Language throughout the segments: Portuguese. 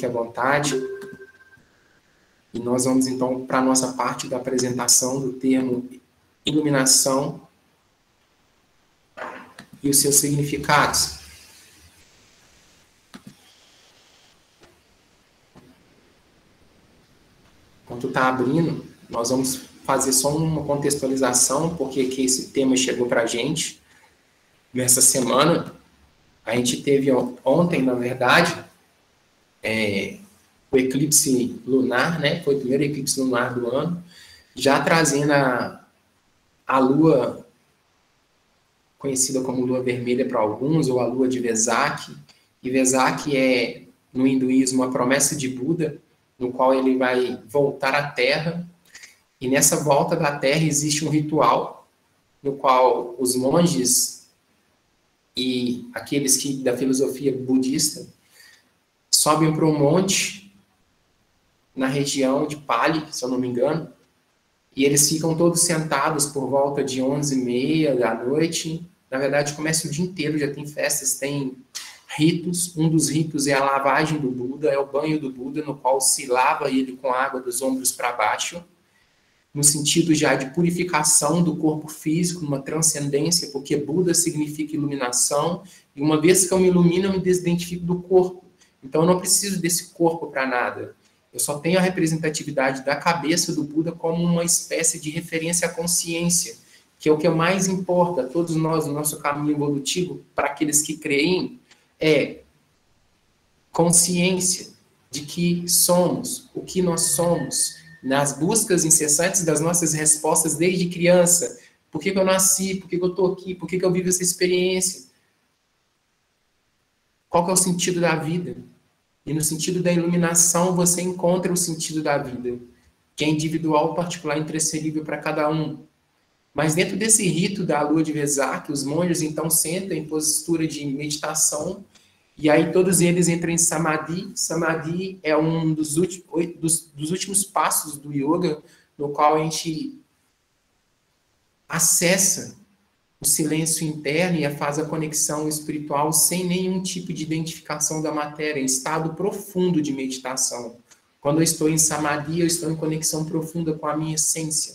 fique à vontade. E nós vamos, então, para a nossa parte da apresentação do termo iluminação e os seus significados. Enquanto está abrindo, nós vamos fazer só uma contextualização, porque que esse tema chegou para a gente nessa semana. A gente teve ontem, na verdade, o eclipse lunar, né? Foi o primeiro eclipse lunar do ano, já trazendo a lua, conhecida como lua vermelha para alguns, ou a lua de Vesak. E Vesak é, no hinduísmo, a promessa de Buda, no qual ele vai voltar à Terra. E nessa volta da Terra existe um ritual, no qual os monges e aqueles que da filosofia budista sobem para um monte na região de Pali, se eu não me engano, e eles ficam todos sentados por volta de 11h30 da noite. Na verdade, começa o dia inteiro, já tem festas, tem ritos. Um dos ritos é a lavagem do Buda, é o banho do Buda, no qual se lava ele com água dos ombros para baixo, no sentido já de purificação do corpo físico, uma transcendência, porque Buda significa iluminação, e uma vez que eu me ilumino, eu me desidentifico do corpo. Então, eu não preciso desse corpo para nada. Eu só tenho a representatividade da cabeça do Buda como uma espécie de referência à consciência, que é o que mais importa. Todos nós, no nosso caminho evolutivo, para aqueles que creem, é consciência de que somos, o que nós somos, nas buscas incessantes das nossas respostas desde criança. Por que eu nasci? Por que eu estou aqui? Por que eu vivo essa experiência? Qual que é o sentido da vida? E no sentido da iluminação, você encontra o sentido da vida, que é individual, particular e intransferível para cada um. Mas dentro desse rito da lua de Vesak, os monges então sentam em postura de meditação, e aí todos eles entram em Samadhi. Samadhi é um dos últimos passos do yoga, no qual a gente acessa o silêncio interno e faz a conexão espiritual sem nenhum tipo de identificação da matéria, em estado profundo de meditação. Quando eu estou em Samadhi, eu estou em conexão profunda com a minha essência.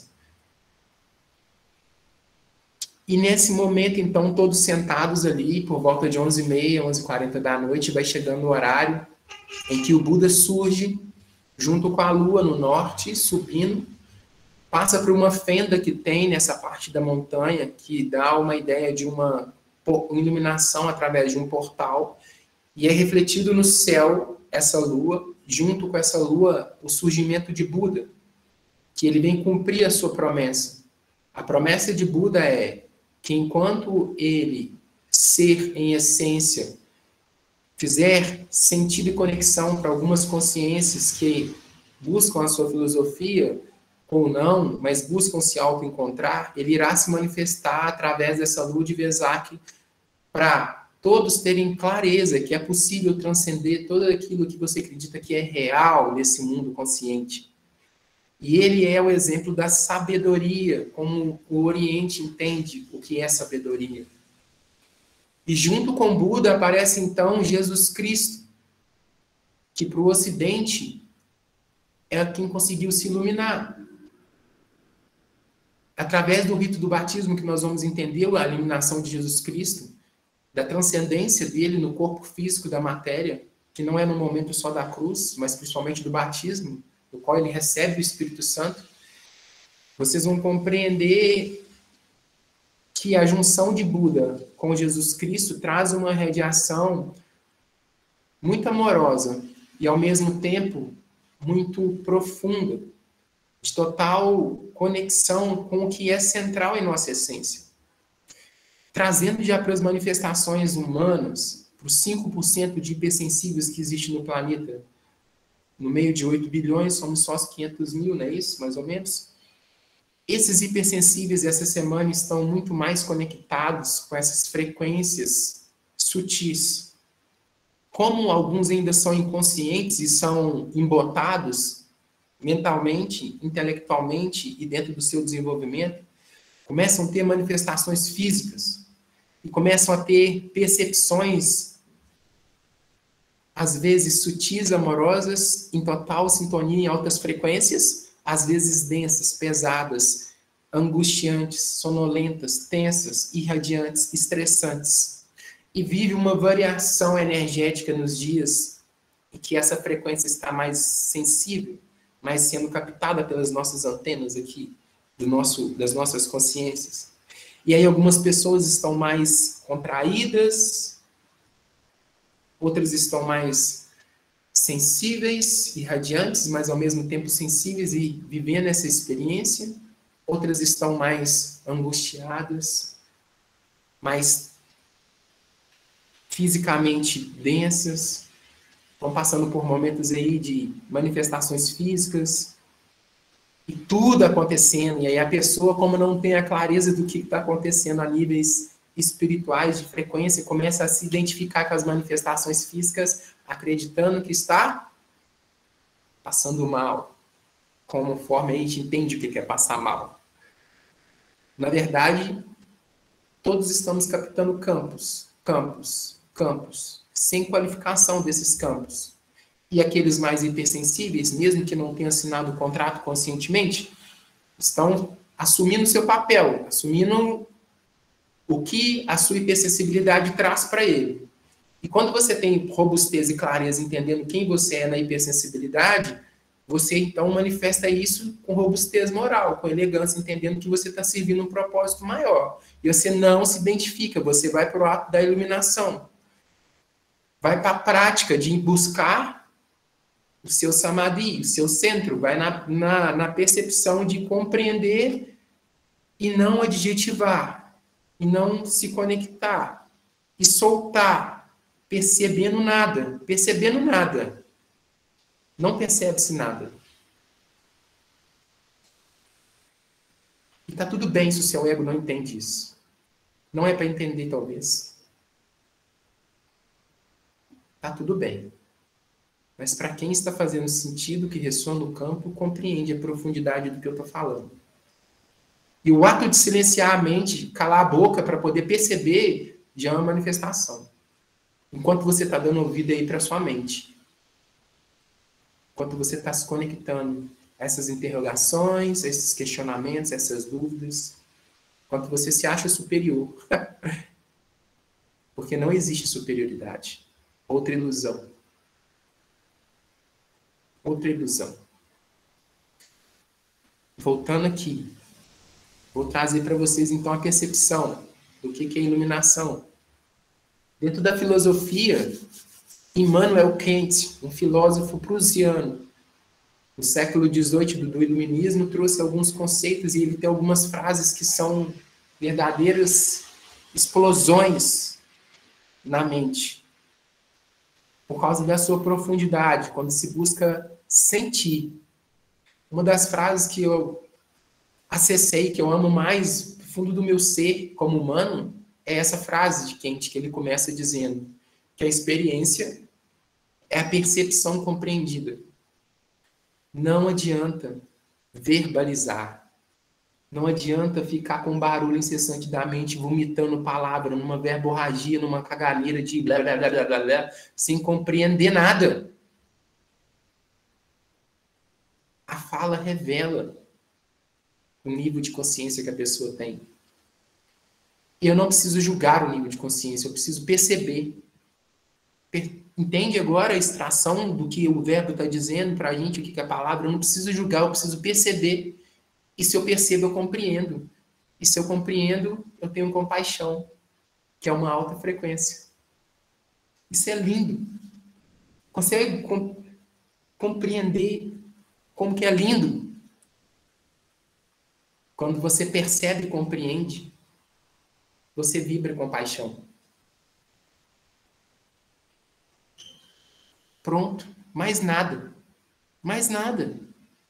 E nesse momento, então, todos sentados ali, por volta de 11h30, 11h40 da noite, vai chegando o horário em que o Buda surge, junto com a lua no norte, subindo, passa por uma fenda que tem nessa parte da montanha, que dá uma ideia de uma iluminação através de um portal, e é refletido no céu essa lua, junto com essa lua, o surgimento de Buda, que ele vem cumprir a sua promessa. A promessa de Buda é que enquanto ele, ser em essência, fizer sentido e conexão para algumas consciências que buscam a sua filosofia, ou não, mas buscam se auto-encontrar, ele irá se manifestar através dessa lua de Vesak para todos terem clareza que é possível transcender tudo aquilo que você acredita que é real nesse mundo consciente. E ele é o exemplo da sabedoria, como o Oriente entende o que é sabedoria. E junto com Buda aparece então Jesus Cristo, que para o Ocidente é quem conseguiu se iluminar. Através do rito do batismo que nós vamos entender a iluminação de Jesus Cristo, da transcendência dele no corpo físico da matéria, que não é no momento só da cruz, mas principalmente do batismo, no qual ele recebe o Espírito Santo, vocês vão compreender que a junção de Buda com Jesus Cristo traz uma radiação muito amorosa e, ao mesmo tempo, muito profunda, de total conexão com o que é central em nossa essência. Trazendo já para as manifestações humanas, para os 5% de hipersensíveis que existe no planeta, no meio de 8 bilhões, somos só os 500 mil, não é isso? Mais ou menos. Esses hipersensíveis, essa semana, estão muito mais conectados com essas frequências sutis. Como alguns ainda são inconscientes e são embotados mentalmente, intelectualmente e dentro do seu desenvolvimento, começam a ter manifestações físicas e começam a ter percepções às vezes sutis, amorosas, em total sintonia em altas frequências, às vezes densas, pesadas, angustiantes, sonolentas, tensas, irradiantes, estressantes. E vive uma variação energética nos dias em que essa frequência está mais sensível, mais sendo captada pelas nossas antenas aqui, das nossas consciências. E aí algumas pessoas estão mais contraídas, outras estão mais sensíveis, irradiantes, mas ao mesmo tempo sensíveis e vivendo essa experiência. Outras estão mais angustiadas, mais fisicamente densas, estão passando por momentos aí de manifestações físicas, e tudo acontecendo. E aí a pessoa, como não tem a clareza do que está acontecendo a níveis espirituais de frequência, começa a se identificar com as manifestações físicas, acreditando que está passando mal. Conforme a gente entende o que é passar mal. Na verdade, todos estamos captando campos, sem qualificação desses campos. E aqueles mais hipersensíveis, mesmo que não tenham assinado o contrato conscientemente, estão assumindo seu papel, assumindo o que a sua hipersensibilidade traz para ele. E quando você tem robustez e clareza entendendo quem você é na hipersensibilidade, você então manifesta isso com robustez moral, com elegância, entendendo que você está servindo um propósito maior. E você não se identifica, você vai para o ato da iluminação. Vai para a prática de buscar o seu samadhi, o seu centro, vai na percepção de compreender e não adjetivar, e não se conectar, e soltar, percebendo nada. Não percebe-se nada. E está tudo bem se o seu ego não entende isso. Não é para entender, talvez. Está tudo bem. Mas para quem está fazendo sentido, que ressoa no campo, compreende a profundidade do que eu estou falando. E o ato de silenciar a mente, calar a boca para poder perceber, já é uma manifestação. Enquanto você está dando ouvido aí para sua mente. Enquanto você está se conectando a essas interrogações, a esses questionamentos, a essas dúvidas. Enquanto você se acha superior. Porque não existe superioridade. Outra ilusão. Outra ilusão. Voltando aqui. Vou trazer para vocês, então, a percepção do que é iluminação. Dentro da filosofia, Immanuel Kant, um filósofo prussiano, no século XVIII, do iluminismo, trouxe alguns conceitos e ele tem algumas frases que são verdadeiras explosões na mente. Por causa da sua profundidade, quando se busca sentir. Uma das frases que eu acessei, que eu amo mais do fundo do meu ser como humano, é essa frase de Kant, que ele começa dizendo que a experiência é a percepção compreendida. Não adianta verbalizar. Não adianta ficar com barulho incessante da mente, vomitando palavra, numa verborragia, numa caganeira de blá, blá, blá, blá, blá, blá, sem compreender nada. A fala revela o nível de consciência que a pessoa tem. E eu não preciso julgar o nível de consciência, eu preciso perceber. Entende agora a extração do que o verbo está dizendo para a gente, o que é a palavra? Eu não preciso julgar, eu preciso perceber. E se eu percebo, eu compreendo. E se eu compreendo, eu tenho compaixão, que é uma alta frequência. Isso é lindo. Consegue compreender como que é lindo? Quando você percebe e compreende, você vibra com paixão. Pronto. Mais nada. Mais nada.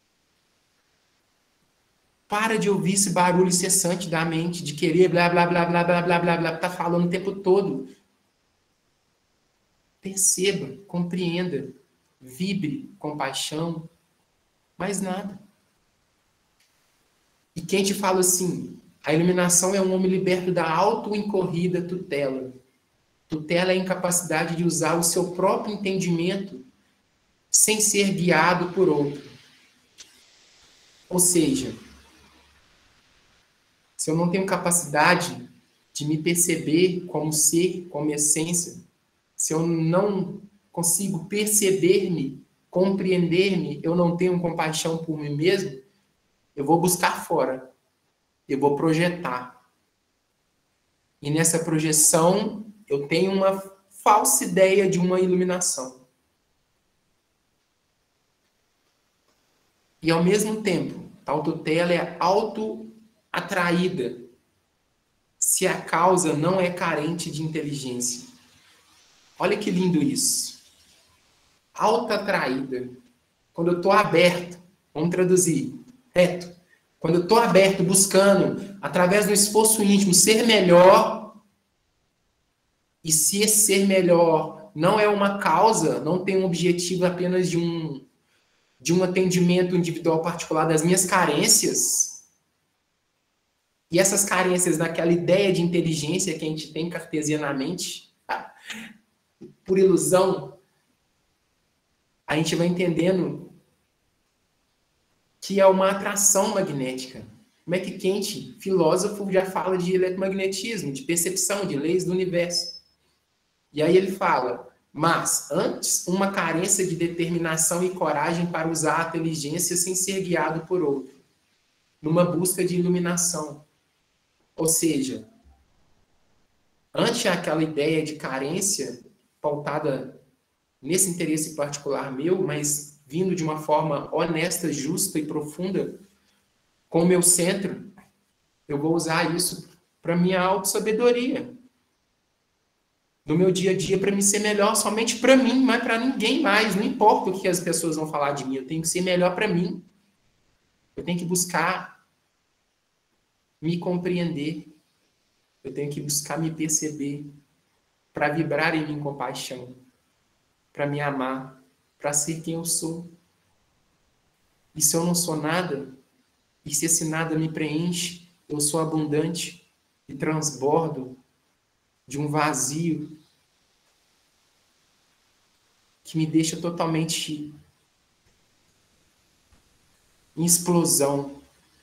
Para de ouvir esse barulho incessante da mente, de querer blá, blá, blá, blá, blá, blá, blá, blá, tá falando o tempo todo. Perceba, compreenda, vibre com paixão. Mais nada. E quem te fala assim, a iluminação é um homem liberto da auto-incorrida tutela. Tutela é a incapacidade de usar o seu próprio entendimento sem ser guiado por outro. Ou seja, se eu não tenho capacidade de me perceber como ser, como essência, se eu não consigo perceber-me, compreender-me, eu não tenho compaixão por mim mesmo, eu vou buscar fora, eu vou projetar. E nessa projeção, eu tenho uma falsa ideia de uma iluminação. E ao mesmo tempo, tal tutela é auto-atraída, se a causa não é carente de inteligência. Olha que lindo isso. Auto-atraída. Quando eu estou aberto, vamos traduzir, reto. Quando eu estou aberto, buscando, através do esforço íntimo, ser melhor, e se esse ser melhor não é uma causa, não tem um objetivo apenas de um atendimento individual particular das minhas carências, e essas carências naquela ideia de inteligência que a gente tem cartesianamente, por ilusão, a gente vai entendendo que é uma atração magnética. Como é que Kant, filósofo, já fala de eletromagnetismo, de percepção, de leis do universo. E aí ele fala, mas antes uma carência de determinação e coragem para usar a inteligência sem ser guiado por outro, numa busca de iluminação. Ou seja, antes aquela ideia de carência pautada nesse interesse particular meu, mas vindo de uma forma honesta, justa e profunda, com o meu centro, eu vou usar isso para minha autossabedoria. No meu dia a dia, para me ser melhor somente para mim, mas para ninguém mais. Não importa o que as pessoas vão falar de mim, eu tenho que ser melhor para mim. Eu tenho que buscar me compreender. Eu tenho que buscar me perceber para vibrar em mim compaixão, para me amar, para ser quem eu sou. E se eu não sou nada, e se esse nada me preenche, eu sou abundante e transbordo de um vazio que me deixa totalmente em explosão.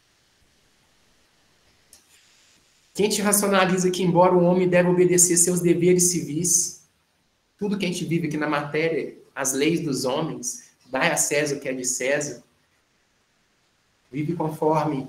Quem te racionaliza que, embora o homem deve obedecer seus deveres civis, tudo que a gente vive aqui na matéria, as leis dos homens, dai a César o que é de César, vive conforme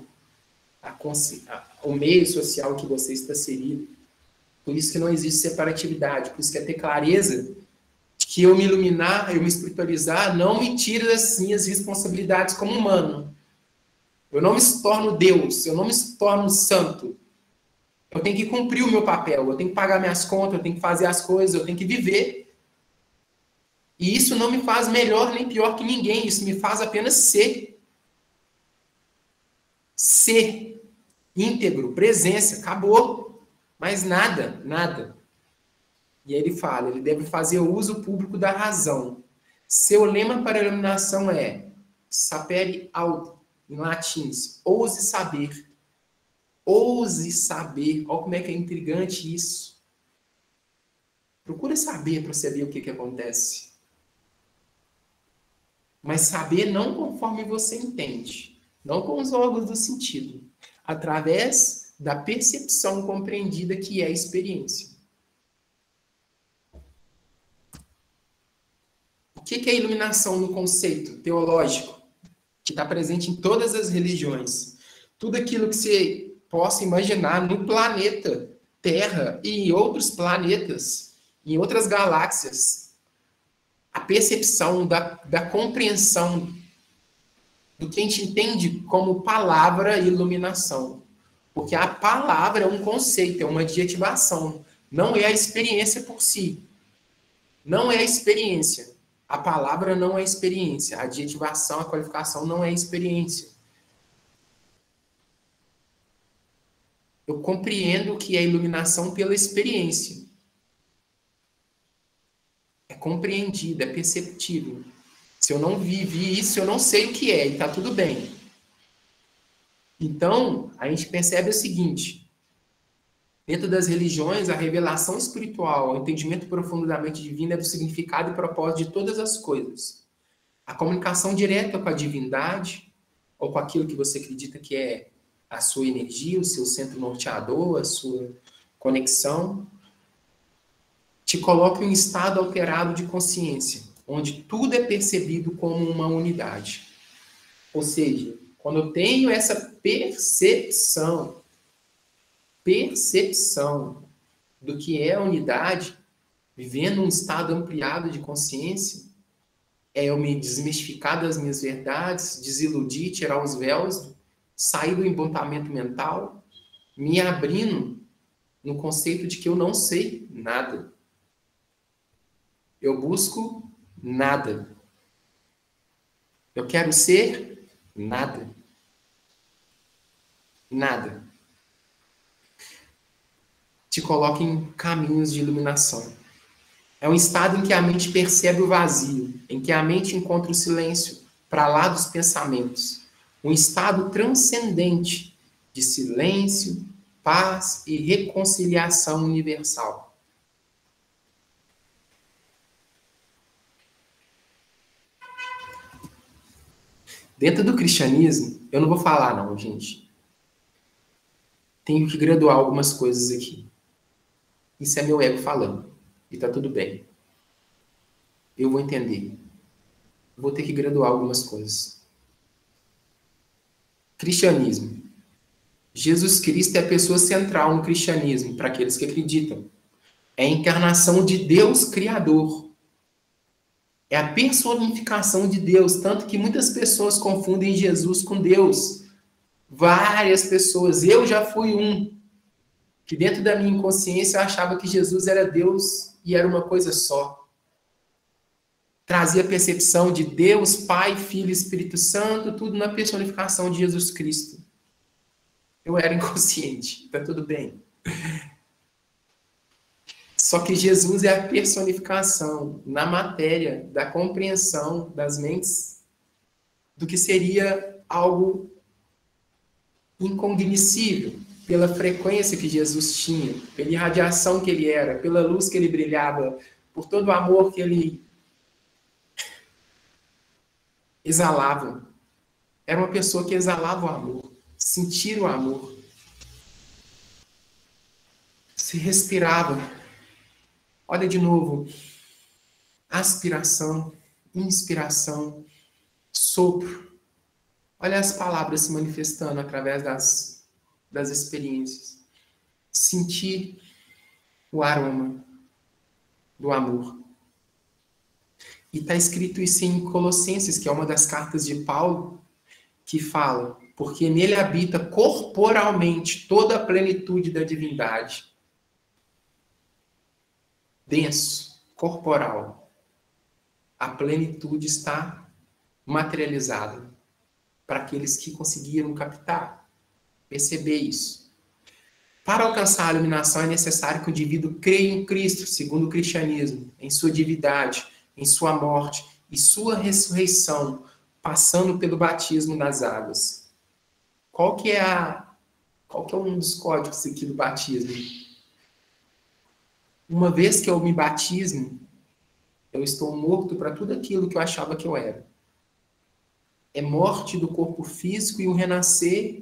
o meio social que você está inserido. Por isso que não existe separatividade, por isso que é ter clareza de que eu me iluminar, eu me espiritualizar, não me tira das minhas responsabilidades como humano. Eu não me torno Deus, eu não me torno santo. Eu tenho que cumprir o meu papel, eu tenho que pagar minhas contas, eu tenho que fazer as coisas, eu tenho que viver. E isso não me faz melhor nem pior que ninguém, isso me faz apenas ser. Ser íntegro, presença, acabou. Mas nada, nada. E aí ele fala, ele deve fazer o uso público da razão. Seu lema para a iluminação é sapere aude, em latim, ouse saber. Ouse saber. Olha como é que é intrigante isso. Procura saber para você ver o que acontece. Mas saber não conforme você entende. Não com os órgãos do sentido. Através da percepção compreendida que é a experiência. O que é iluminação no conceito teológico? Que está presente em todas as religiões. Tudo aquilo que você possa imaginar no planeta Terra e em outros planetas, em outras galáxias. A percepção da compreensão do que a gente entende como palavra e iluminação. Porque a palavra é um conceito, é uma adjetivação. Não é a experiência por si. Não é a experiência. A palavra não é experiência. A adjetivação, a qualificação não é experiência. Eu compreendo o que é iluminação pela experiência. É compreendido, é perceptível. Se eu não vivi isso, eu não sei o que é, e está tudo bem. Então, a gente percebe o seguinte. Dentro das religiões, a revelação espiritual, o entendimento profundo da mente divina é do significado e propósito de todas as coisas. A comunicação direta com a divindade, ou com aquilo que você acredita que é a sua energia, o seu centro norteador, a sua conexão, te coloca em um estado alterado de consciência, onde tudo é percebido como uma unidade. Ou seja, quando eu tenho essa percepção do que é a unidade, vivendo um estado ampliado de consciência, é eu me desmistificar das minhas verdades, desiludir, tirar os véus, sair do embotamento mental, me abrindo no conceito de que eu não sei nada. Eu busco nada. Eu quero ser nada. Nada. Te coloca em caminhos de iluminação. É um estado em que a mente percebe o vazio, em que a mente encontra o silêncio para lá dos pensamentos. Um estado transcendente de silêncio, paz e reconciliação universal. Dentro do cristianismo, eu não vou falar não, gente. Tenho que graduar algumas coisas aqui. Isso é meu ego falando. E tá tudo bem. Eu vou entender. Vou ter que graduar algumas coisas. Cristianismo. Jesus Cristo é a pessoa central no cristianismo, para aqueles que acreditam. É a encarnação de Deus Criador. É a personificação de Deus, tanto que muitas pessoas confundem Jesus com Deus. Várias pessoas. Eu já fui um. Que dentro da minha inconsciência eu achava que Jesus era Deus e era uma coisa só. Trazia a percepção de Deus, Pai, Filho e Espírito Santo, tudo na personificação de Jesus Cristo. Eu era inconsciente, tá tudo bem. Só que Jesus é a personificação na matéria da compreensão das mentes do que seria algo incognoscível, pela frequência que Jesus tinha, pela irradiação que ele era, pela luz que ele brilhava, por todo o amor que ele exalava. Era uma pessoa que exalava o amor, sentir o amor. Se respirava. Olha de novo. Aspiração, inspiração, sopro. Olha as palavras se manifestando através das experiências. Sentir o aroma do amor. E está escrito isso em Colossenses, que é uma das cartas de Paulo, que fala, porque nele habita corporalmente toda a plenitude da divindade. Denso, corporal. A plenitude está materializada para aqueles que conseguiram captar, perceber isso. Para alcançar a iluminação é necessário que o indivíduo creia em Cristo, segundo o cristianismo, em sua divindade, em sua morte e sua ressurreição, passando pelo batismo nas águas. Qual que é um dos códigos aqui do batismo? Uma vez que eu me batismo, eu estou morto para tudo aquilo que eu achava que eu era. É morte do corpo físico e o renascer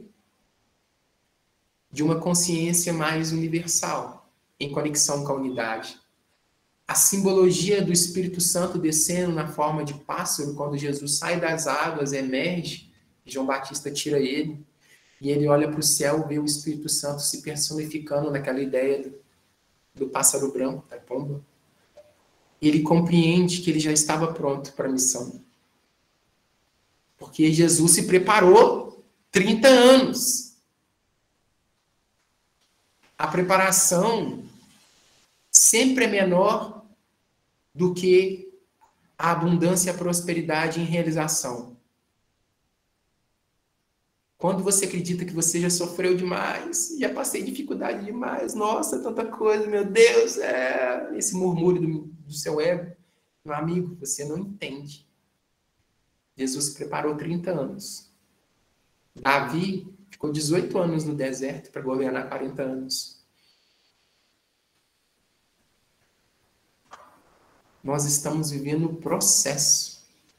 de uma consciência mais universal, em conexão com a unidade. A simbologia do Espírito Santo descendo na forma de pássaro, quando Jesus sai das águas, emerge, João Batista tira ele, e ele olha para o céu, vê o Espírito Santo se personificando naquela ideia do pássaro branco, da pomba. E ele compreende que ele já estava pronto para a missão. Porque Jesus se preparou 30 anos. A preparação sempre é menor do que a abundância e a prosperidade em realização. Quando você acredita que você já sofreu demais, já passei dificuldade demais, nossa, tanta coisa, meu Deus, esse murmúrio do seu ego, meu amigo, você não entende. Jesus se preparou 30 anos. Davi ficou 18 anos no deserto para governar 40 anos. Nós estamos vivendo o processo.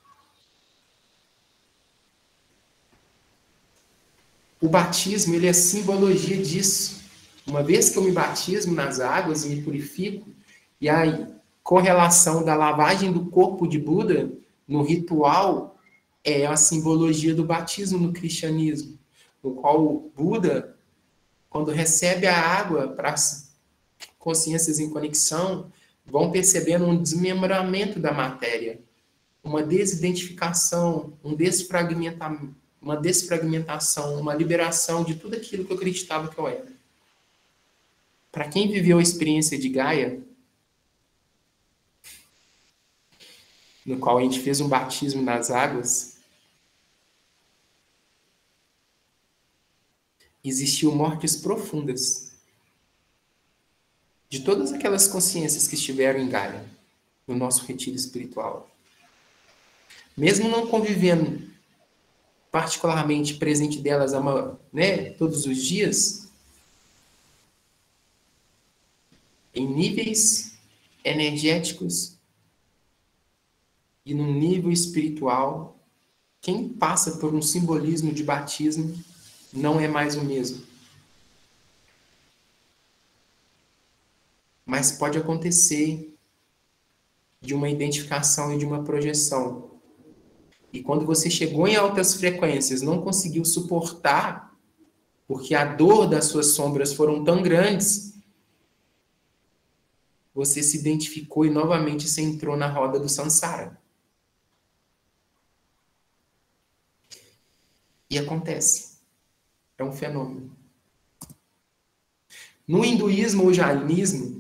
O batismo, ele é simbologia disso. Uma vez que eu me batismo nas águas e me purifico, e a correlação da lavagem do corpo de Buda no ritual é a simbologia do batismo no cristianismo, no qual o Buda, quando recebe a água para consciências em conexão, vão percebendo um desmembramento da matéria, uma desidentificação, uma desfragmentação, uma liberação de tudo aquilo que eu acreditava que eu era. Para quem viveu a experiência de Gaia, no qual a gente fez um batismo nas águas, existiu mortes profundas de todas aquelas consciências que estiveram em Gaia, no nosso retiro espiritual. Mesmo não convivendo particularmente presente delas, todos os dias, em níveis energéticos e no nível espiritual, quem passa por um simbolismo de batismo não é mais o mesmo. Mas pode acontecer de uma identificação e de uma projeção. E quando você chegou em altas frequências, não conseguiu suportar, porque a dor das suas sombras foram tão grandes, você se identificou e novamente você entrou na roda do samsara. E acontece. É um fenômeno. No hinduísmo ou jainismo,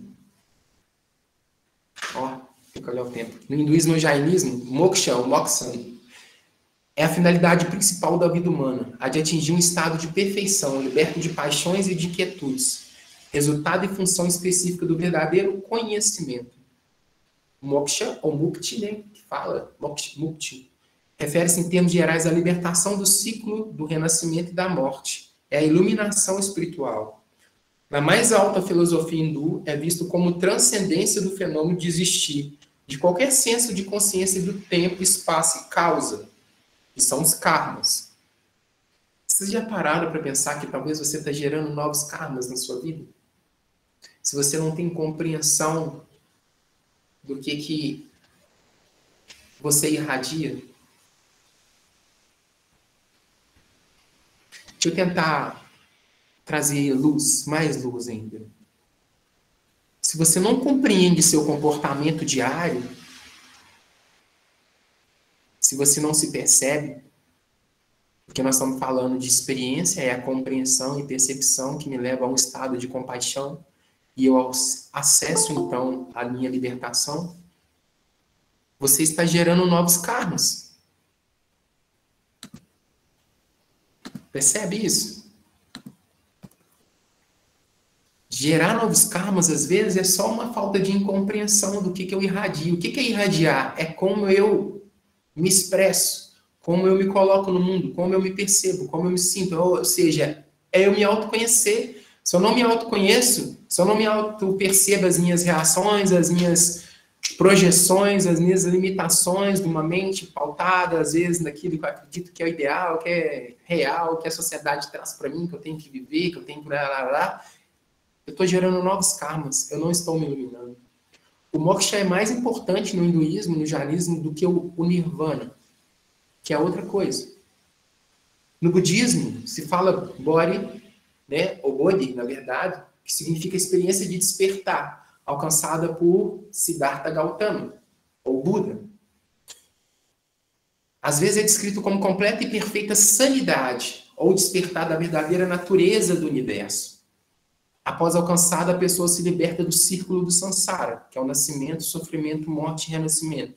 tem que olhar o tempo. No hinduísmo ou jainismo, moksha ou moksha é a finalidade principal da vida humana, a de atingir um estado de perfeição, liberto de paixões e de inquietudes, resultado e função específica do verdadeiro conhecimento. Moksha, ou mukti, que fala, mukti, refere-se em termos gerais à libertação do ciclo do renascimento e da morte. É a iluminação espiritual. Na mais alta filosofia hindu, é visto como transcendência do fenômeno de existir, de qualquer senso de consciência do tempo, espaço e causa, que são os karmas. Vocês já pararam para pensar que talvez você está gerando novos karmas na sua vida? Se você não tem compreensão do que você irradia? Deixa eu tentar trazer luz, mais luz ainda. Se você não compreende seu comportamento diário, se você não se percebe, porque nós estamos falando de experiência, é a compreensão e percepção que me leva a um estado de compaixão, e eu acesso, então, a minha libertação, você está gerando novos karmas. Percebe isso? Gerar novos karmas, às vezes, é só uma falta de incompreensão do que eu irradio. O que é irradiar? É como eu me expresso, como eu me coloco no mundo, como eu me percebo, como eu me sinto. Ou seja, é eu me autoconhecer. Se eu não me autoconheço, se eu não me auto-percebo as minhas reações, as minhas projeções, as minhas limitações de uma mente pautada, às vezes, naquilo que eu acredito que é o ideal, que é real, que a sociedade traz para mim, que eu tenho que viver, que eu tenho que... Eu estou gerando novos karmas, eu não estou me iluminando. O moksha é mais importante no hinduísmo, no jainismo, do que o nirvana, que é outra coisa. No budismo, se fala bodhi, ou bodhi, na verdade, que significa experiência de despertar, alcançada por Siddhartha Gautama, ou Buda. Às vezes é descrito como completa e perfeita sanidade, ou despertar da verdadeira natureza do universo. Após alcançada, a pessoa se liberta do círculo do samsara, que é o nascimento, sofrimento, morte e renascimento.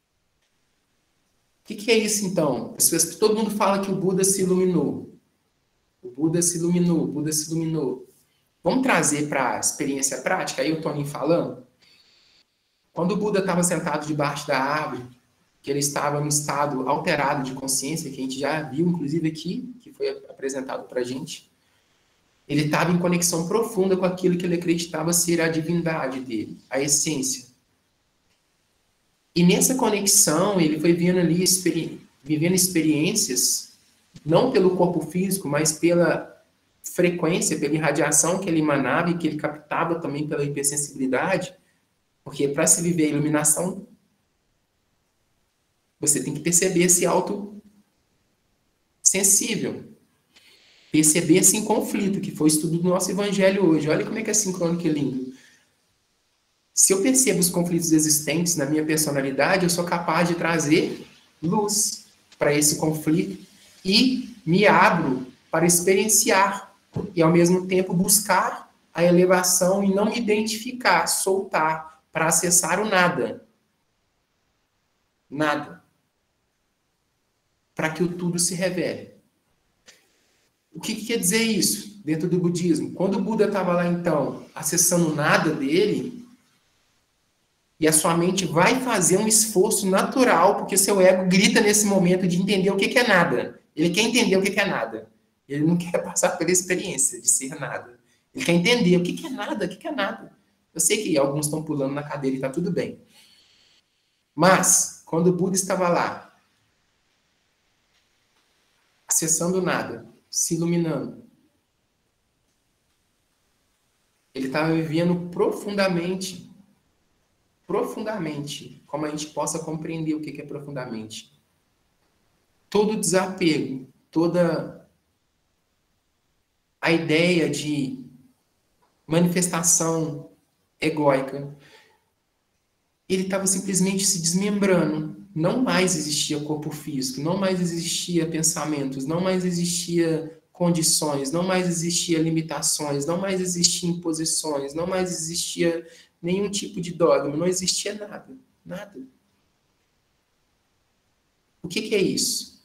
O que é isso, então? Todo mundo fala que o Buda se iluminou. O Buda se iluminou, o Buda se iluminou. Vamos trazer para a experiência prática, aí o Toninho falando. Quando o Buda estava sentado debaixo da árvore, que ele estava em estado alterado de consciência, que a gente já viu, inclusive, aqui, que foi apresentado para a gente, ele estava em conexão profunda com aquilo que ele acreditava ser a divindade dele, a essência. E nessa conexão, ele foi vendo ali, vivendo experiências, não pelo corpo físico, mas pela frequência, pela irradiação que ele emanava e que ele captava também pela hipersensibilidade, porque para se viver a iluminação, você tem que perceber esse autossensível, perceber esse conflito, que foi o estudo do nosso evangelho hoje. Olha como é que é sincrônico e lindo. Se eu percebo os conflitos existentes na minha personalidade, eu sou capaz de trazer luz para esse conflito e me abro para experienciar e, ao mesmo tempo, buscar a elevação e não me identificar, soltar, para acessar o nada. Nada. Para que o tudo se revele. O que quer dizer isso dentro do budismo? Quando o Buda estava lá, então, acessando o nada dele, e a sua mente vai fazer um esforço natural, porque seu ego grita nesse momento de entender o que é nada. Ele quer entender o que é nada. Ele não quer passar pela experiência de ser nada. Ele quer entender o que é nada, o que é nada. Eu sei que alguns estão pulando na cadeira e está tudo bem. Mas, quando o Buda estava lá, acessando nada, se iluminando, ele estava vivendo profundamente, como a gente possa compreender o que é profundamente. Todo desapego, toda a ideia de manifestação egóica, ele estava simplesmente se desmembrando. Não mais existia corpo físico, não mais existia pensamentos, não mais existia condições, não mais existia limitações, não mais existia imposições, não mais existia nenhum tipo de dogma, não existia nada. Nada. O que é isso?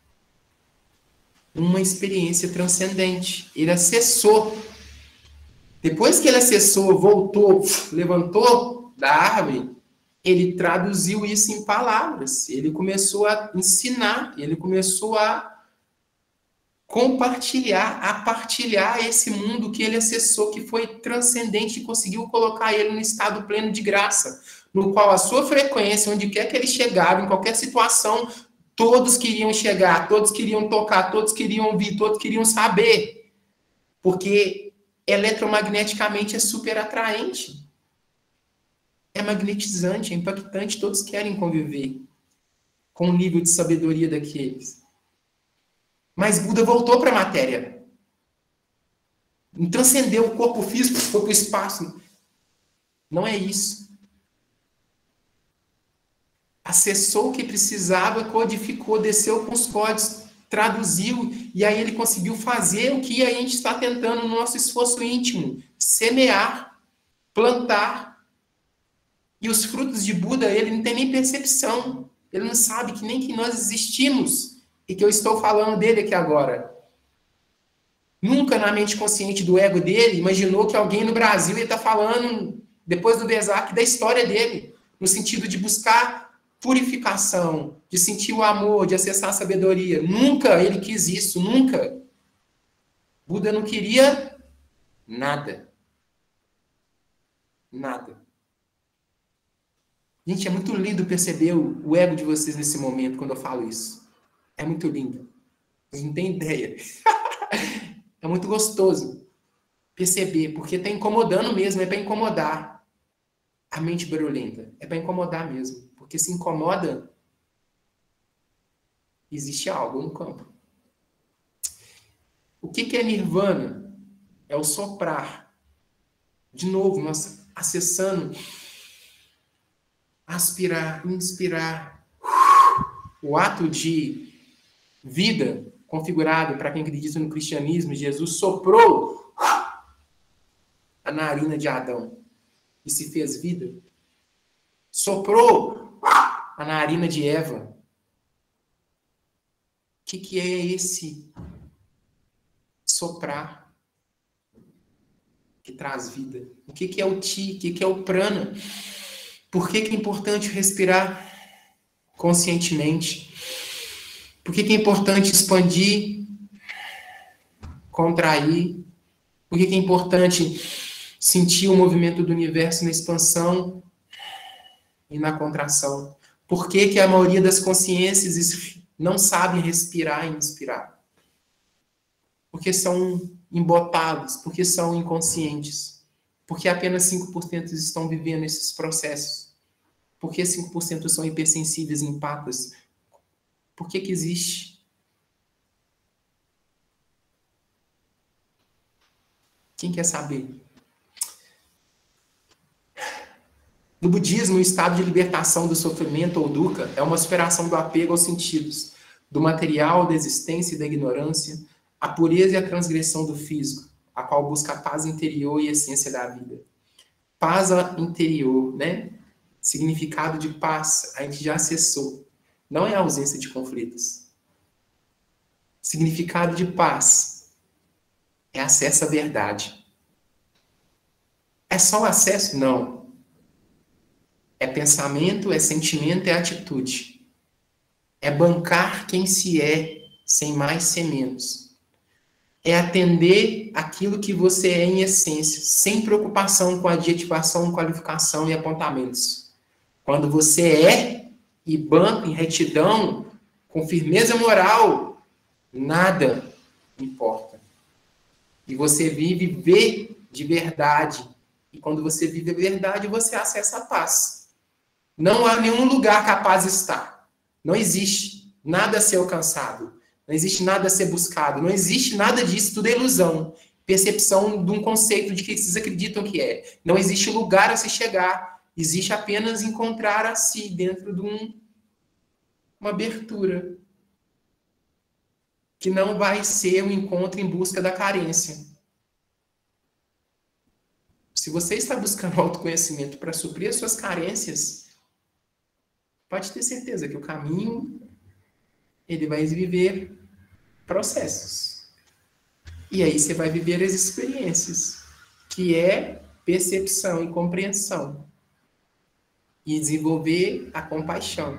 Uma experiência transcendente. Ele acessou. Depois que ele acessou, voltou, levantou da árvore, ele traduziu isso em palavras. Ele começou a ensinar, ele começou a compartilhar, a partilhar esse mundo que ele acessou, que foi transcendente e conseguiu colocar ele no estado pleno de graça, no qual a sua frequência, onde quer que ele chegava, em qualquer situação, todos queriam chegar, todos queriam tocar, todos queriam ouvir, todos queriam saber. Porque eletromagneticamente é super atraente. É magnetizante, é impactante, todos querem conviver com o nível de sabedoria daqueles. Mas Buda voltou para a matéria. Não transcendeu o corpo físico, foi para o espaço. Não é isso. Acessou o que precisava, codificou, desceu com os códigos, traduziu, e aí ele conseguiu fazer o que a gente está tentando no nosso esforço íntimo. Semear, plantar. E os frutos de Buda, ele não tem nem percepção. Ele não sabe que nem que nós existimos. E que eu estou falando dele aqui agora. Nunca na mente consciente do ego dele imaginou que alguém no Brasil ia estar falando, depois do Vesak, da história dele. No sentido de buscar purificação, de sentir o amor, de acessar a sabedoria. Nunca ele quis isso, nunca. Buda não queria nada. Nada. Gente, é muito lindo perceber o ego de vocês nesse momento, quando eu falo isso. É muito lindo. Vocês não têm ideia. É muito gostoso perceber, porque está incomodando mesmo, é para incomodar a mente barulhenta. É para incomodar mesmo. Porque se incomoda, existe algo no campo. O que é nirvana? É o soprar. De novo, nós acessando, aspirar, inspirar. O ato de vida configurado, para quem acredita no cristianismo, Jesus soprou a narina de Adão e se fez vida. Soprou a narina de Eva. O que é esse soprar que traz vida? O que é o Ti? O que é o prana? Por que é importante respirar conscientemente? Por que é importante expandir, contrair? Por que é importante sentir o movimento do universo na expansão e na contração? Por que que a maioria das consciências não sabem respirar e inspirar? Porque são embotados, porque são inconscientes. Porque apenas 5% estão vivendo esses processos. Porque 5% são hipersensíveis e empatas. Por que que existe? Quem quer saber? No budismo, o estado de libertação do sofrimento ou dukkha é uma superação do apego aos sentidos, do material, da existência e da ignorância, a pureza e a transgressão do físico, a qual busca a paz interior e a essência da vida. Paz interior, né? Significado de paz, a gente já acessou. Não é a ausência de conflitos. Significado de paz é acesso à verdade. É só o acesso? Não. É pensamento, é sentimento, é atitude. É bancar quem se é, sem mais, sem menos. É atender aquilo que você é em essência, sem preocupação com adjetivação, qualificação e apontamentos. Quando você é e banca em retidão, com firmeza moral, nada importa. E você vê de verdade. E quando você vive a verdade, você acessa a paz. Não há nenhum lugar que a paz está. Não existe nada a ser alcançado. Não existe nada a ser buscado. Não existe nada disso. Tudo é ilusão. Percepção de um conceito de que vocês acreditam que é. Não existe lugar a se chegar. Existe apenas encontrar a si dentro de uma abertura. Que não vai ser um encontro em busca da carência. Se você está buscando autoconhecimento para suprir as suas carências, pode ter certeza que o caminho, ele vai viver processos. E aí você vai viver as experiências, que é percepção e compreensão. E desenvolver a compaixão.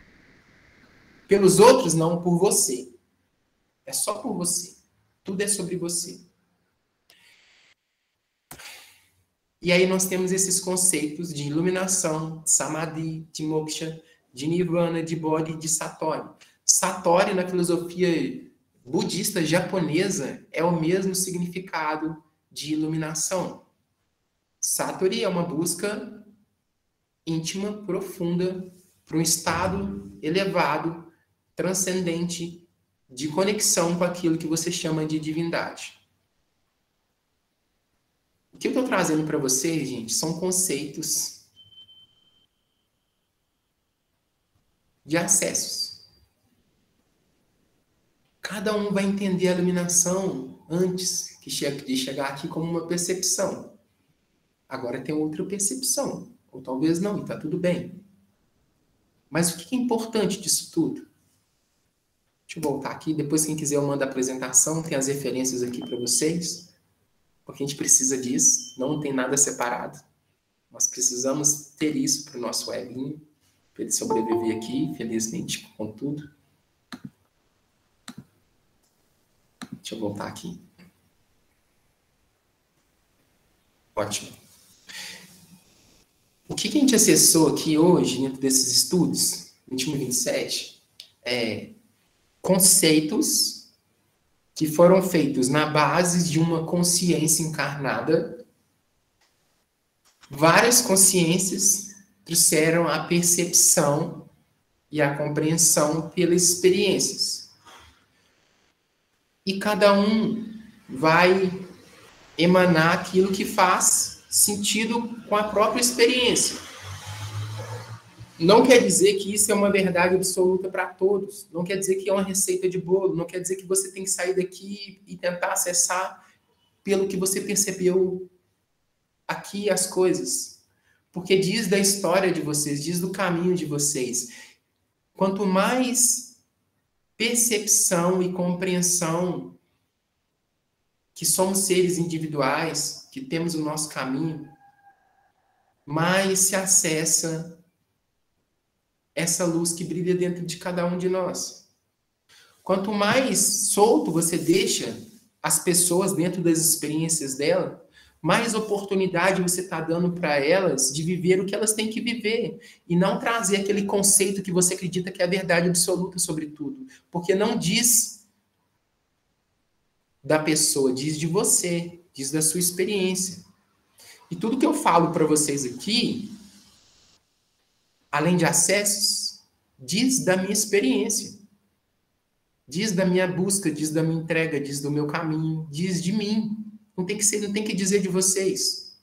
Pelos outros, não por você. É só por você. Tudo é sobre você. E aí nós temos esses conceitos de iluminação, de samadhi, de moksha, de nirvana, de bodhi, de satori. Satori, na filosofia budista japonesa, é o mesmo significado de iluminação. Satori é uma busca íntima, profunda, para um estado elevado, transcendente, de conexão com aquilo que você chama de divindade. O que eu estou trazendo para vocês, gente, são conceitos de acessos. Cada um vai entender a iluminação antes de chegar aqui como uma percepção. Agora tem outra percepção, ou talvez não, e está tudo bem. Mas o que é importante disso tudo? Deixa eu voltar aqui, depois quem quiser eu mando a apresentação, tem as referências aqui para vocês. Porque a gente precisa disso, não tem nada separado. Nós precisamos ter isso para o nosso webinho, para ele sobreviver aqui, felizmente, com tudo. Deixa eu voltar aqui. Ótimo. O que a gente acessou aqui hoje, dentro desses estudos, 21 e 27, é conceitos que foram feitos na base de uma consciência encarnada. Várias consciências trouxeram a percepção e a compreensão pelas experiências. E cada um vai emanar aquilo que faz sentido com a própria experiência. Não quer dizer que isso é uma verdade absoluta para todos. Não quer dizer que é uma receita de bolo. Não quer dizer que você tem que sair daqui e tentar acessar pelo que você percebeu aqui as coisas. Porque diz da história de vocês, diz do caminho de vocês. Quanto mais percepção e compreensão que somos seres individuais, que temos o nosso caminho, mais se acessa essa luz que brilha dentro de cada um de nós. Quanto mais solto você deixa as pessoas dentro das experiências dela, mais oportunidade você está dando para elas de viver o que elas têm que viver. E não trazer aquele conceito que você acredita que é a verdade absoluta sobre tudo. Porque não diz da pessoa, diz de você, diz da sua experiência. E tudo que eu falo para vocês aqui, além de acessos, diz da minha experiência. Diz da minha busca, diz da minha entrega, diz do meu caminho, diz de mim. Não tem que ser, não tem que dizer de vocês.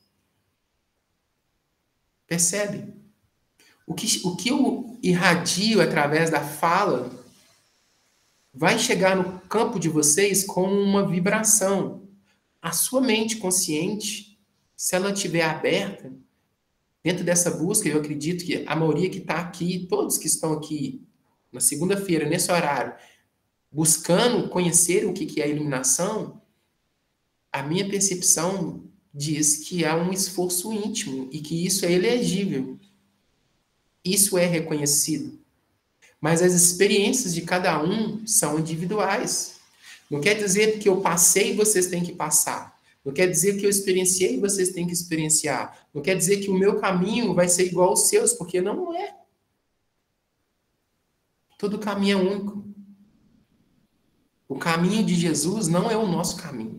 Percebe? O que eu irradio através da fala vai chegar no campo de vocês como uma vibração. A sua mente consciente, se ela estiver aberta, dentro dessa busca, eu acredito que a maioria que está aqui, todos que estão aqui na segunda-feira, nesse horário, buscando conhecer o que é a iluminação, a minha percepção diz que há um esforço íntimo e que isso é elegível. Isso é reconhecido. Mas as experiências de cada um são individuais. Não quer dizer que eu passei e vocês têm que passar. Não quer dizer que eu experienciei e vocês têm que experienciar. Não quer dizer que o meu caminho vai ser igual aos seus, porque não é. Todo caminho é único. O caminho de Jesus não é o nosso caminho.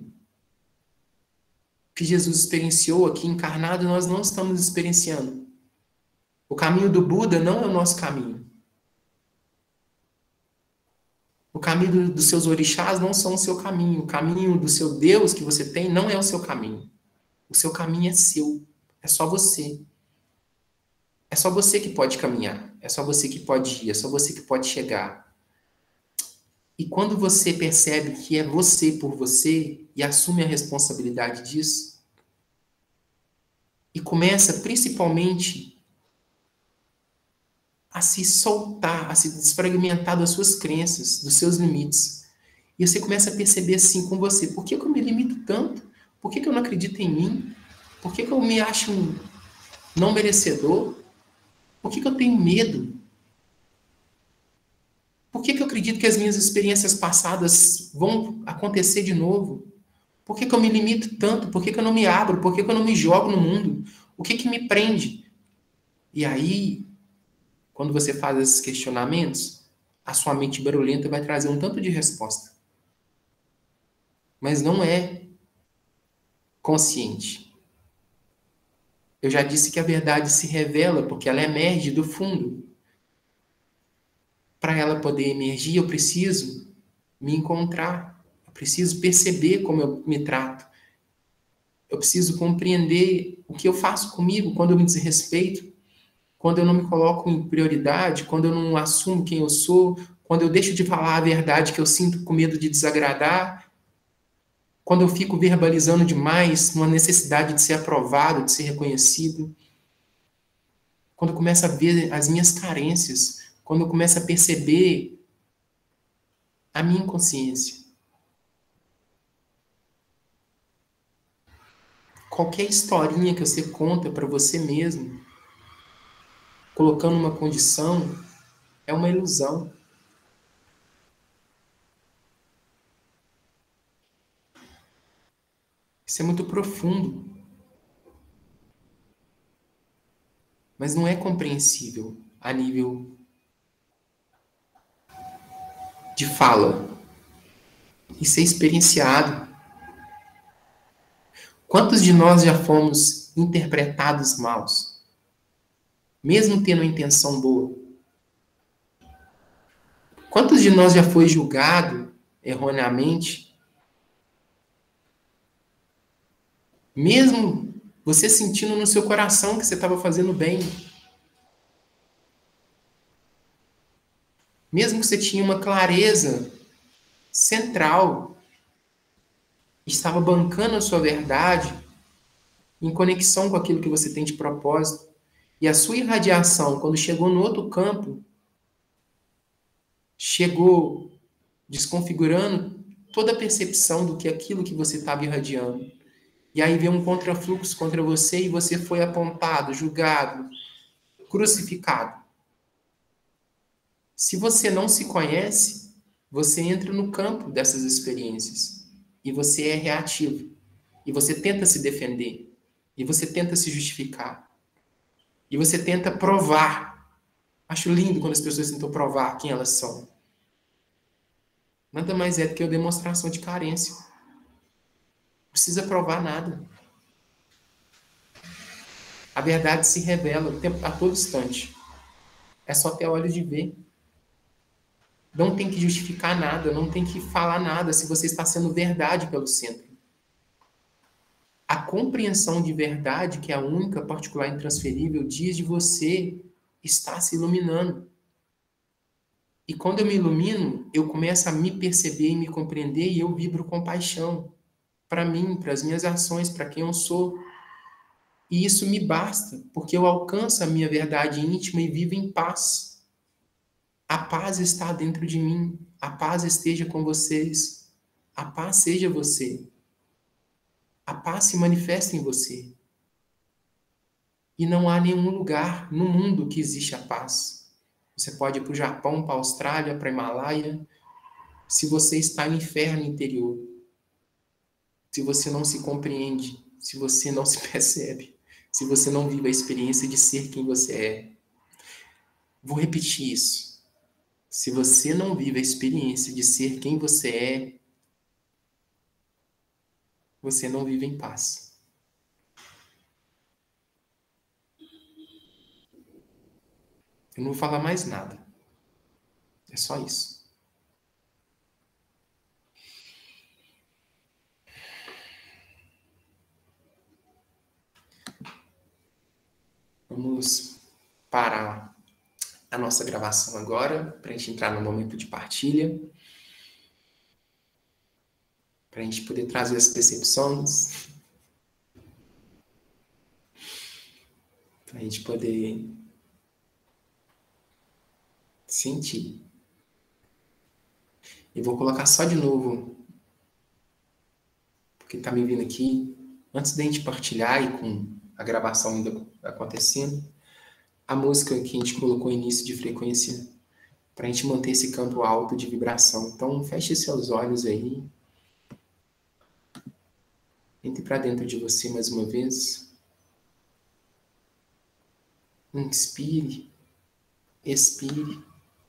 O que Jesus experienciou aqui encarnado, nós não estamos experienciando. O caminho do Buda não é o nosso caminho. O caminho dos seus orixás não são o seu caminho. O caminho do seu Deus que você tem não é o seu caminho. O seu caminho é seu. É só você. É só você que pode caminhar. É só você que pode ir. É só você que pode chegar. E quando você percebe que é você por você e assume a responsabilidade disso, e começa principalmente a se soltar, a se desfragmentar das suas crenças, dos seus limites. E você começa a perceber assim com você, por que eu me limito tanto? Por que eu não acredito em mim? Por que eu me acho não merecedor? Por que eu tenho medo? Por que eu acredito que as minhas experiências passadas vão acontecer de novo? Por que eu me limito tanto? Por que eu não me abro? Por que eu não me jogo no mundo? O que me prende? E aí, quando você faz esses questionamentos, a sua mente barulhenta vai trazer um tanto de resposta. Mas não é consciente. Eu já disse que a verdade se revela porque ela emerge do fundo. Para ela poder emergir, eu preciso me encontrar. Eu preciso perceber como eu me trato. Eu preciso compreender o que eu faço comigo quando eu me desrespeito, quando eu não me coloco em prioridade, quando eu não assumo quem eu sou, quando eu deixo de falar a verdade que eu sinto com medo de desagradar, quando eu fico verbalizando demais numa necessidade de ser aprovado, de ser reconhecido, quando eu começo a ver as minhas carências, quando eu começo a perceber a minha inconsciência. Qualquer historinha que você conta para você mesmo, colocando uma condição, é uma ilusão. Isso é muito profundo. Mas não é compreensível a nível de fala. Isso é experienciado. Quantos de nós já fomos interpretados maus? Mesmo tendo uma intenção boa? Quantos de nós já foi julgado erroneamente? Mesmo você sentindo no seu coração que você estava fazendo bem. Mesmo que você tinha uma clareza central, estava bancando a sua verdade, em conexão com aquilo que você tem de propósito, e a sua irradiação, quando chegou no outro campo, chegou desconfigurando toda a percepção do que aquilo que você estava irradiando. E aí veio um contrafluxo contra você e você foi apontado, julgado, crucificado. Se você não se conhece, você entra no campo dessas experiências e você é reativo. E você tenta se defender. E você tenta se justificar. E você tenta provar. Acho lindo quando as pessoas tentam provar quem elas são. Nada mais é do que uma demonstração de carência. Não precisa provar nada. A verdade se revela a todo instante. É só ter olhos de ver. Não tem que justificar nada, não tem que falar nada se você está sendo verdade pelo centro. A compreensão de verdade, que é a única, particular e intransferível, diz de você estar se iluminando. E quando eu me ilumino, eu começo a me perceber e me compreender e eu vibro compaixão para mim, para as minhas ações, para quem eu sou. E isso me basta, porque eu alcanço a minha verdade íntima e vivo em paz. A paz está dentro de mim. A paz esteja com vocês. A paz seja você. A paz se manifesta em você. E não há nenhum lugar no mundo que existe a paz. Você pode ir para o Japão, para a Austrália, para a Himalaia. Se você está no inferno interior, se você não se compreende, se você não se percebe, se você não vive a experiência de ser quem você é. Vou repetir isso. Se você não vive a experiência de ser quem você não vive em paz. Eu não vou falar mais nada. É só isso. Vamos parar a nossa gravação agora, para a gente entrar no momento de partilha. Para a gente poder trazer as percepções. Para a gente poder sentir. E vou colocar só de novo, porque está me vindo aqui, antes da gente partilhar e com a gravação ainda acontecendo, a música que a gente colocou início de frequência, para a gente manter esse campo alto de vibração. Então, feche seus olhos aí. Entre para dentro de você mais uma vez. Inspire, expire.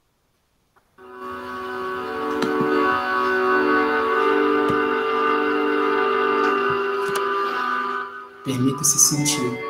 Permita-se sentir.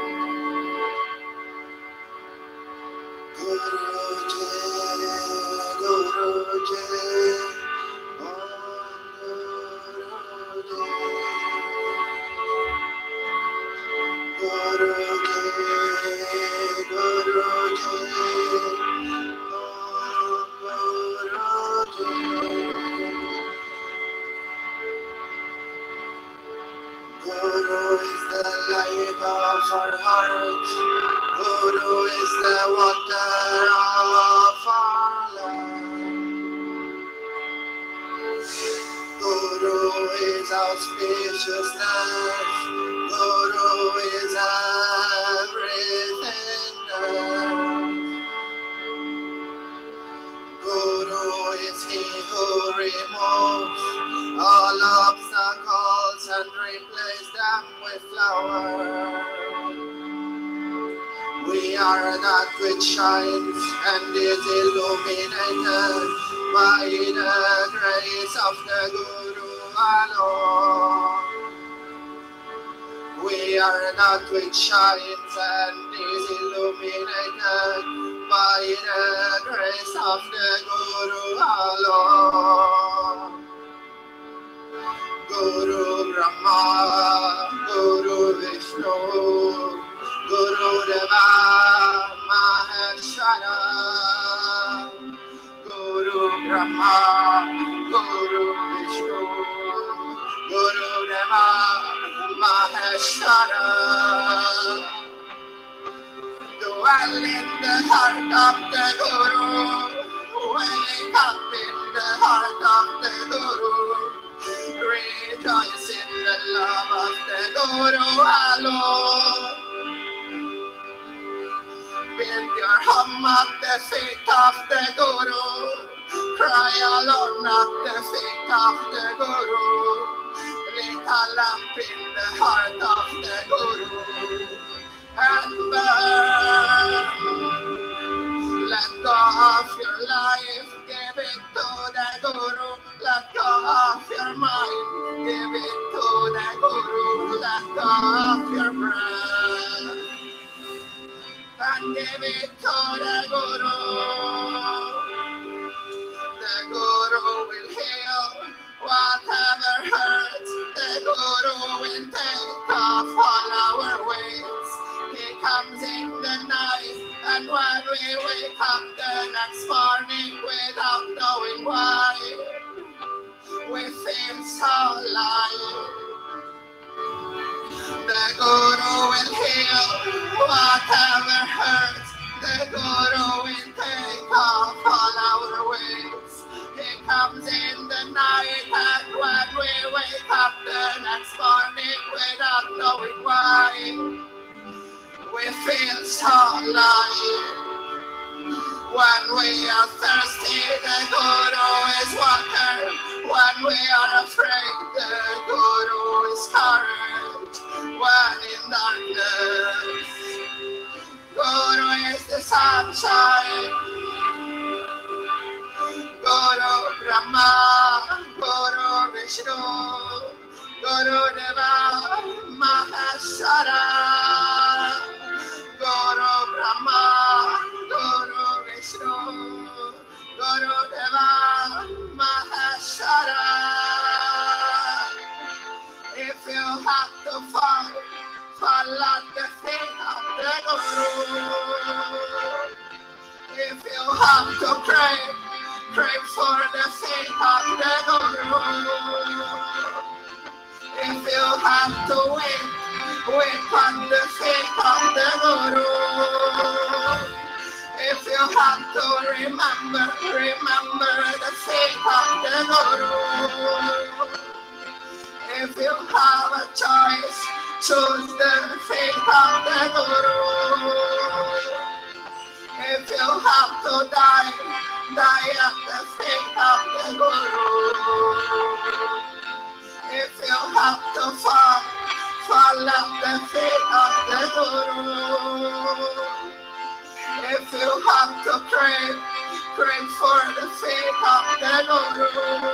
lit a lamp in the heart of the Guru and burn. Let go of your life, give it to the Guru. Let go of your mind, give it to the Guru. Let go of your breath and give it to the Guru. The Guru will heal whatever hurts. The Guru will take off all our weights. He comes in the night, and when we wake up the next morning without knowing why, we feel so light. The Guru will heal whatever hurts. The Guru will take off all our weights. He comes in the night, and when we wake up the next morning without knowing why, we feel so light. When we are thirsty, the Guru is water. When we are afraid, the Guru is courage. When in darkness, Guru is the sunshine. Guru Brahma, Guru Vishnu, Guru Deva Maheshwara. Guru Brahma, Guru Vishnu, Guru Deva Maheshwara. If you have to fall at the feet of the Guru. If you have to pray for the feet of the Guru. If you have to wait on the feet of the Guru. If you have to remember the feet of the Guru. If you have a choice, choose the feet of the Guru. If you have to die at the feet of the Guru. If you have to fall at the feet of the Guru. If you have to pray for the feet of the Guru.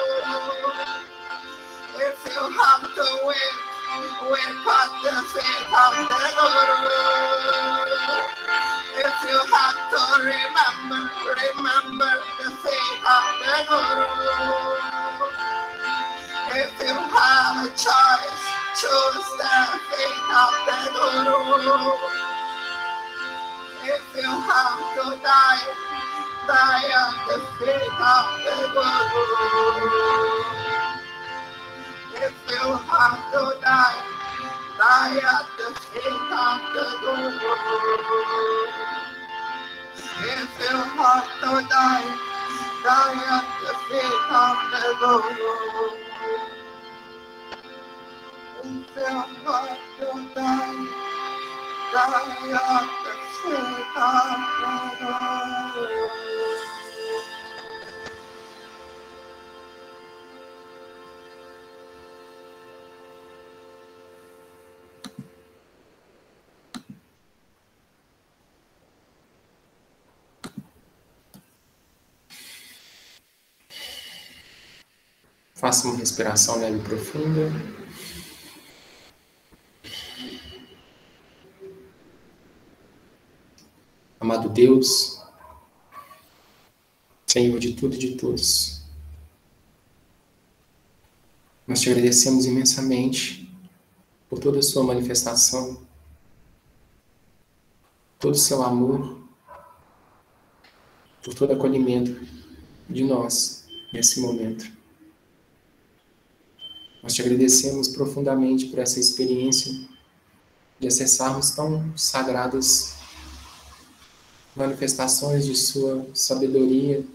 If you have to wait at the feet of the Guru. If you have to remember the feet of the Guru. If you have a choice, choose the feet of the Guru. If you have to die at the feet of the Guru. If you have to die at the feet of the Guru. If you have to die at the feet of the Guru. If you have to die at the feet of the Guru. Faça uma respiração leve e profunda. Amado Deus, Senhor de tudo e de todos, nós te agradecemos imensamente por toda a sua manifestação, todo o seu amor, por todo acolhimento de nós nesse momento. Nós te agradecemos profundamente por essa experiência de acessarmos tão sagradas manifestações de sua sabedoria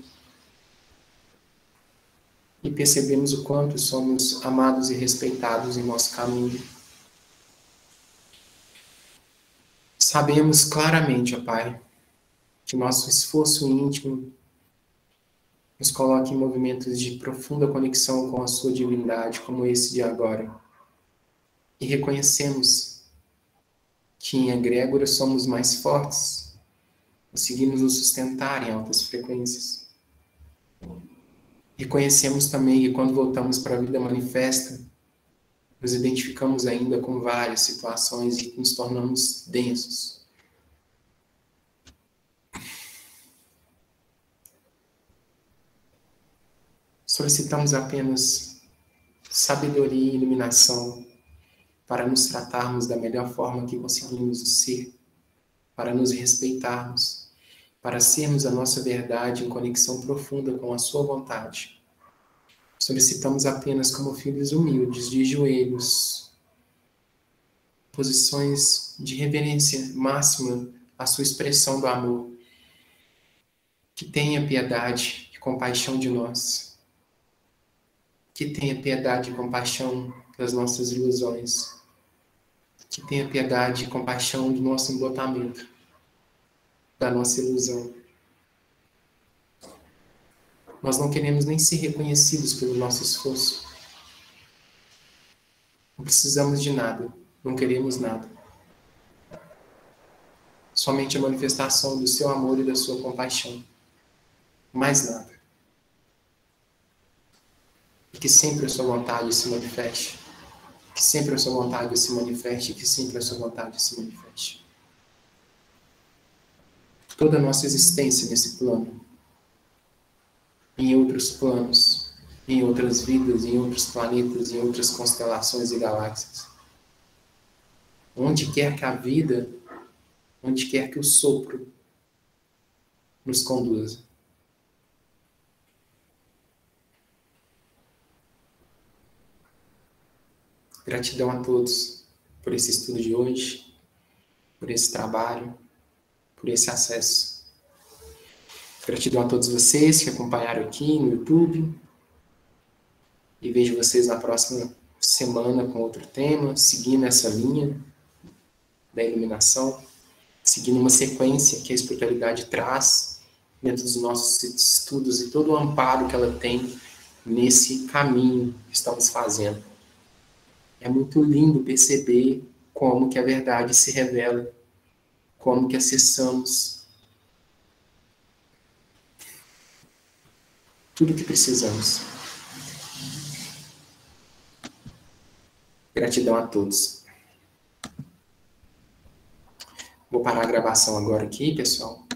e percebemos o quanto somos amados e respeitados em nosso caminho. Sabemos claramente, ó Pai, que nosso esforço íntimo nos coloca em movimentos de profunda conexão com a sua divindade, como esse de agora. e reconhecemos que em egrégora somos mais fortes, conseguimos nos sustentar em altas frequências. Reconhecemos também que quando voltamos para a vida manifesta, nos identificamos ainda com várias situações e nos tornamos densos. Solicitamos apenas sabedoria e iluminação para nos tratarmos da melhor forma que conseguimos ser, para nos respeitarmos, para sermos a nossa verdade em conexão profunda com a sua vontade. Solicitamos apenas como filhos humildes, de joelhos, posições de reverência máxima à sua expressão do amor, que tenha piedade e compaixão de nós, que tenha piedade e compaixão das nossas ilusões, que tenha piedade e compaixão do nosso embotamento, da nossa ilusão. Nós não queremos nem ser reconhecidos pelo nosso esforço. Não precisamos de nada, não queremos nada. Somente a manifestação do seu amor e da sua compaixão. Mais nada. E que sempre a sua vontade se manifeste. Que sempre a sua vontade se manifeste. Que sempre a sua vontade se manifeste. Toda a nossa existência nesse plano, em outros planos, em outras vidas, em outros planetas, em outras constelações e galáxias. Onde quer que a vida, onde quer que o sopro nos conduza. Gratidão a todos por esse estudo de hoje, por esse trabalho, por esse acesso. Gratidão a todos vocês que acompanharam aqui no YouTube. E vejo vocês na próxima semana com outro tema, seguindo essa linha da iluminação, seguindo uma sequência que a espiritualidade traz dentro dos nossos estudos e todo o amparo que ela tem nesse caminho que estamos fazendo. É muito lindo perceber como que a verdade se revela, como que acessamos tudo o que precisamos. Gratidão a todos. Vou parar a gravação agora aqui, pessoal.